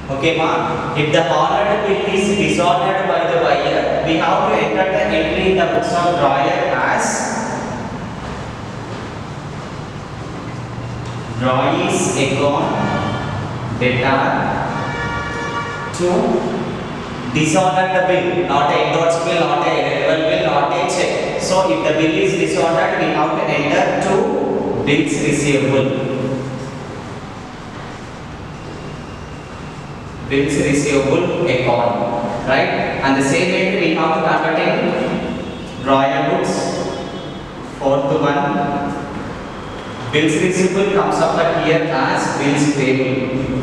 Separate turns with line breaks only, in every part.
Okay, ma. If the honored bill is dishonored by the buyer, we have to enter the entry in the books of drawer as drawings account debtor to dishonor the bill, not a endorsed bill, not a irrelevant bill, not a check. So if the bill is dishonored, we have to enter to bills receivable. Bills receivable account, right? And the same entry we have to convert in drawer books. Fourth one, bills receivable comes up here as bills payable.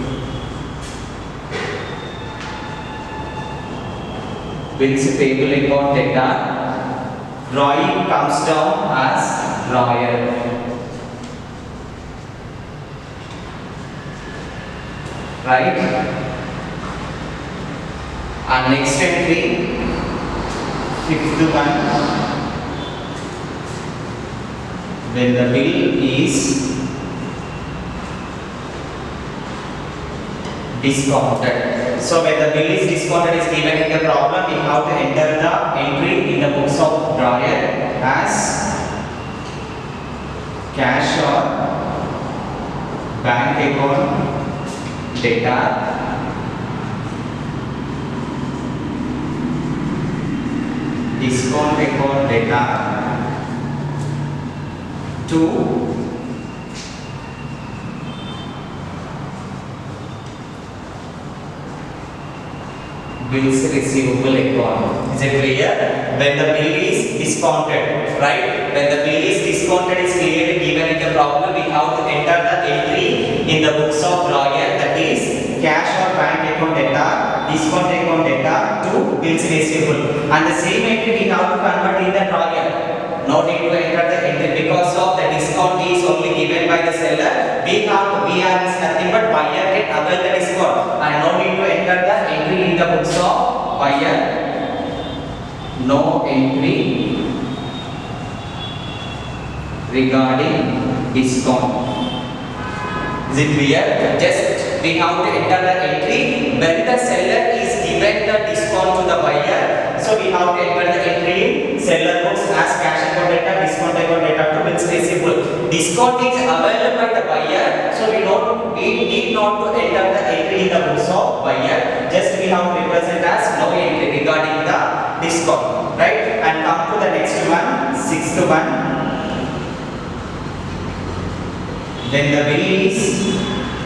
Bills payable account debtor. Drawing comes down as drawer. Right? And next entry, fifth one, when the bill is discounted. So when the bill is discounted is given in the problem, we have to enter the entry in the books of drawer as cash or bank account debtor. Discount account debtor to bills receivable account. Is it clear? When the bill is discounted, right? When the bill is discounted is clearly given in the problem, we have to enter the entry in the books of drawer, that is cash or bank account debtor, discount account debtor to bills receivable. And the same entry we have to convert in the drawer. No need to enter the entry because of the discount is only given by the seller. We have to BR is nothing but buyer can avail the discount, and no need to enter the entry in the books of buyer. No entry regarding discount. Is it clear? Just we have to enter the entry when the seller is given the discount to the buyer. So we have to enter the entry in seller books as cash account debtor, discount account debtor to bills receivable. Discount is available by the buyer, so we need not to enter the entry in the books of buyer. Just we have to represent as no entry regarding the discount, right? And come to the next one, sixth one. Then the bill is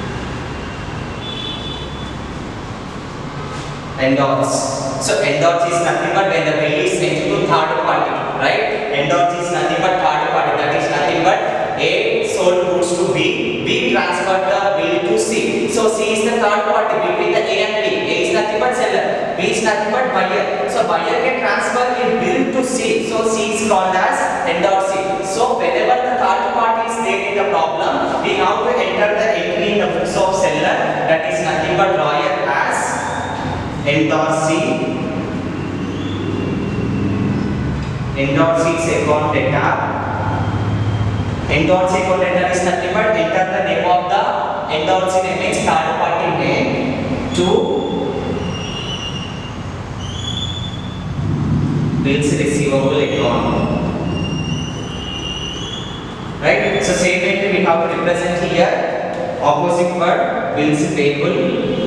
endorsed. So endorsed is nothing but when the bill is sent to third party, right? Endorsed is nothing but third party. That is nothing but A sold goods to B, B transferred the bill to C. So C is the third party between the A and B. A is nothing but seller, B is nothing but buyer. So buyer can transfer his bill to C. So C is called as endorsee. So whenever the third party is there in the problem, we have to enter the entry in the books of seller, that is nothing but drawer as endorsee. Endorsee is account debtor. Endorsee account debtor is nothing but enter the name of the endorsee name means third party name to bills receivable account. Right? So same entry we have to represent here. Opposite word bills payable.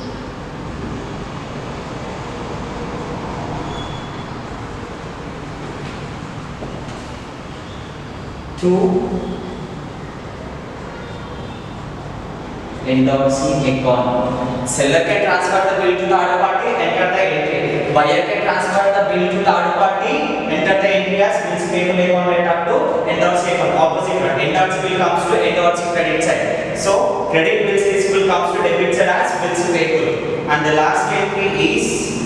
To endorsing account. Seller can transfer the bill to third party, enter the entry. Buyer can transfer the bill to third party, enter the entry as bills payable account debtor to endorsing account. Opposite one, endorsing bill comes to endorsing credit side. So credit bills receivable comes to debit side as bills payable. And the last entry is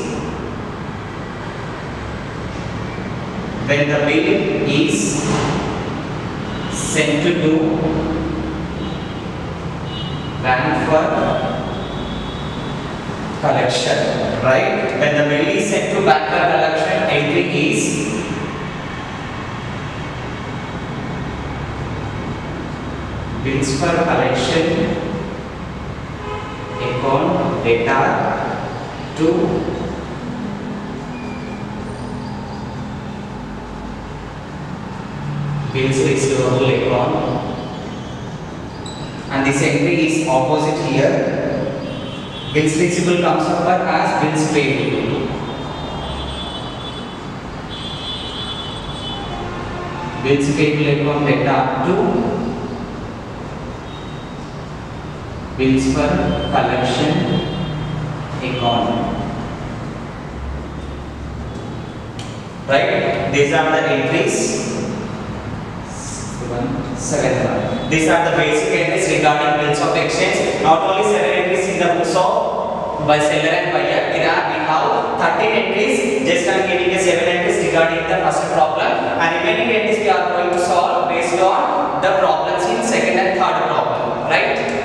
when the bill is sent to bank for collection, right? When the bill is sent to bank for collection, entry is bills for collection account data to bills receivable account, and this entry is opposite here. Bills receivable comes up as bills payable. Bills payable account data to bills for collection account. Right? These are the entries. 7th one. These are the basic entries regarding bills of exchange. Not only 7 entries in the books of by seller and buyer. We have 13 entries. Just I am giving a 7 entries regarding the first problem, and remaining entries we are going to solve based on the problems in second and third problem. Right?